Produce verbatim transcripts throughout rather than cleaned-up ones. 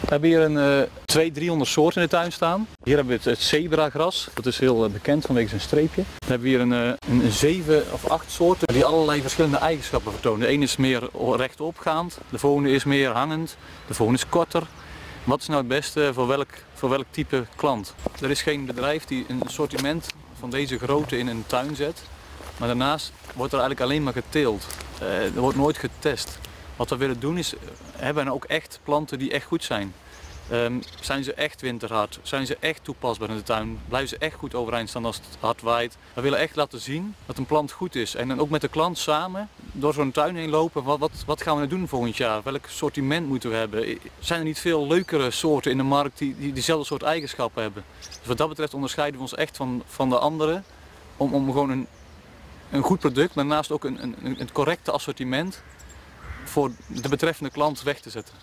We hebben hier een uh, tweehonderd, driehonderd soorten in de tuin staan. Hier hebben we het, het zebragras, dat is heel uh, bekend vanwege zijn streepje. We hebben hier een, uh, een zeven of acht soorten die allerlei verschillende eigenschappen vertonen. De ene is meer rechtopgaand, de volgende is meer hangend, de volgende is korter. Wat is nou het beste voor welk, voor welk type klant? Er is geen bedrijf die een assortiment van deze grootte in een tuin zet. Maar daarnaast wordt er eigenlijk alleen maar geteeld. Uh, er wordt nooit getest. Wat we willen doen is, hebben we ook echt planten die echt goed zijn. Um, zijn ze echt winterhard? Zijn ze echt toepasbaar in de tuin? Blijven ze echt goed overeind staan als het hard waait? We willen echt laten zien dat een plant goed is. En dan ook met de klant samen door zo'n tuin heen lopen. Wat, wat, wat gaan we nou doen volgend jaar? Welk sortiment moeten we hebben? Zijn er niet veel leukere soorten in de markt die, die diezelfde soort eigenschappen hebben? Dus wat dat betreft onderscheiden we ons echt van, van de anderen. Om, om gewoon een, een goed product, maar daarnaast ook een, een, een correcte assortiment voor de betreffende klant weg te zetten.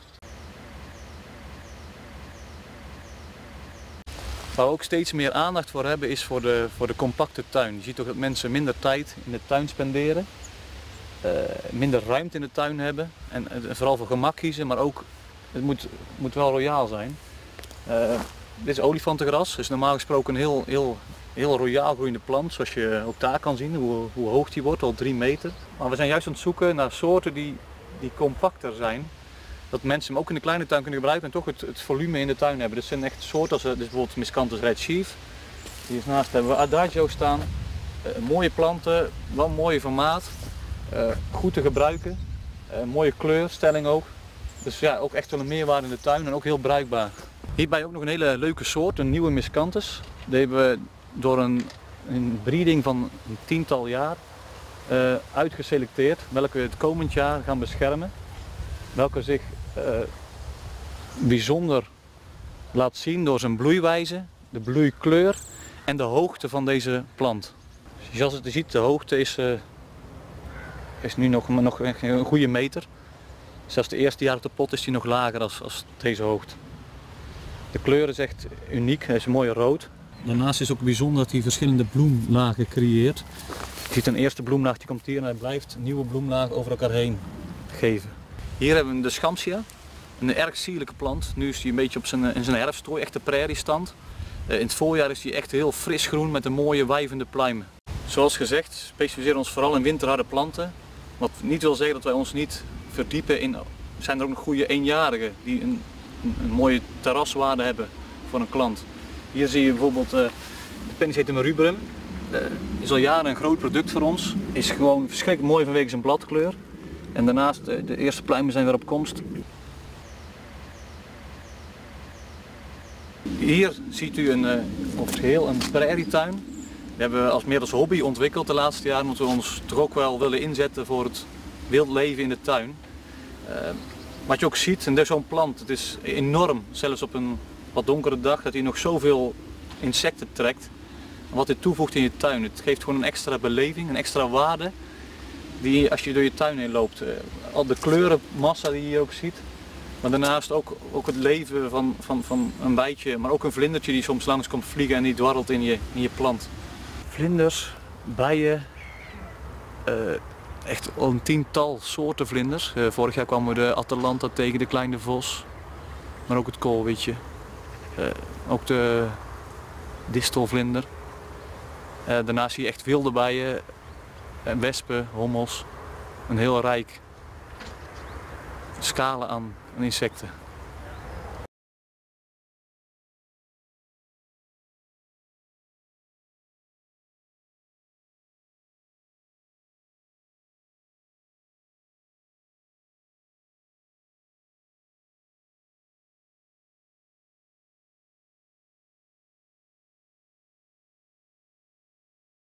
Waar we ook steeds meer aandacht voor hebben is voor de, voor de compacte tuin. Je ziet ook dat mensen minder tijd in de tuin spenderen, uh, minder ruimte in de tuin hebben en, en vooral voor gemak kiezen, maar ook het moet, moet wel royaal zijn. Uh, dit is olifantengras, is normaal gesproken een heel, heel, heel royaal groeiende plant, zoals je ook daar kan zien hoe, hoe hoog die wordt, al drie meter. Maar we zijn juist aan het zoeken naar soorten die, die compacter zijn. Dat mensen hem ook in de kleine tuin kunnen gebruiken en toch het, het volume in de tuin hebben. Dit zijn echt soorten als dus bijvoorbeeld Miscanthus Red Chief. Hiernaast hebben we Adagio staan. Uh, mooie planten, wel een mooie formaat. Uh, goed te gebruiken. Uh, mooie kleurstelling ook. Dus ja, ook echt wel een meerwaarde in de tuin en ook heel bruikbaar. Hierbij ook nog een hele leuke soort, een nieuwe Miscanthus. Die hebben we door een, een breeding van een tiental jaar uh, uitgeselecteerd. Welke we het komend jaar gaan beschermen. Welke zich uh, bijzonder laat zien door zijn bloeiwijze, de bloeikleur en de hoogte van deze plant. Dus zoals je ziet, de hoogte is, uh, is nu nog, nog een goede meter. Zelfs de eerste jaar op de pot is die nog lager als, als deze hoogte. De kleur is echt uniek, hij is mooi rood. Daarnaast is het ook bijzonder dat hij verschillende bloemlagen creëert. Je ziet een eerste bloemlaag, die komt hier en hij blijft nieuwe bloemlagen over elkaar heen geven. Hier hebben we de Schampsia, een erg sierlijke plant. Nu is hij een beetje op zijn, in zijn herfsttooi, echt de prairiestand. Uh, in het voorjaar is hij echt heel fris groen met een mooie wijvende pluimen. Zoals gezegd, specialiseren we ons vooral in winterharde planten. Wat niet wil zeggen dat wij ons niet verdiepen in, zijn er ook nog goede eenjarigen die een, een, een mooie terraswaarde hebben voor een klant. Hier zie je bijvoorbeeld uh, de Pennisetum rubrum. Uh, is al jaren een groot product voor ons. Is gewoon verschrikkelijk mooi vanwege zijn bladkleur. En daarnaast, de eerste pluimen zijn weer op komst. Hier ziet u een, op het geheel een prairietuin. Die hebben we als meer als hobby ontwikkeld de laatste jaren, omdat we ons toch ook wel willen inzetten voor het wild leven in de tuin. Uh, wat je ook ziet, en zo'n plant, het is enorm, zelfs op een wat donkere dag, dat hij nog zoveel insecten trekt. En wat dit toevoegt in je tuin, het geeft gewoon een extra beleving, een extra waarde. Die, als je door je tuin heen loopt, al de kleurenmassa die je hier ook ziet, maar daarnaast ook, ook het leven van, van, van een bijtje, maar ook een vlindertje die soms langs komt vliegen en die dwarrelt in je, in je plant. Vlinders, bijen, uh, echt al een tiental soorten vlinders. Uh, vorig jaar kwamen we de Atalanta tegen, de kleine vos, maar ook het koolwitje, uh, ook de distelvlinder. Uh, daarnaast zie je echt wilde bijen. En wespen, hommels, een heel rijk scala aan insecten.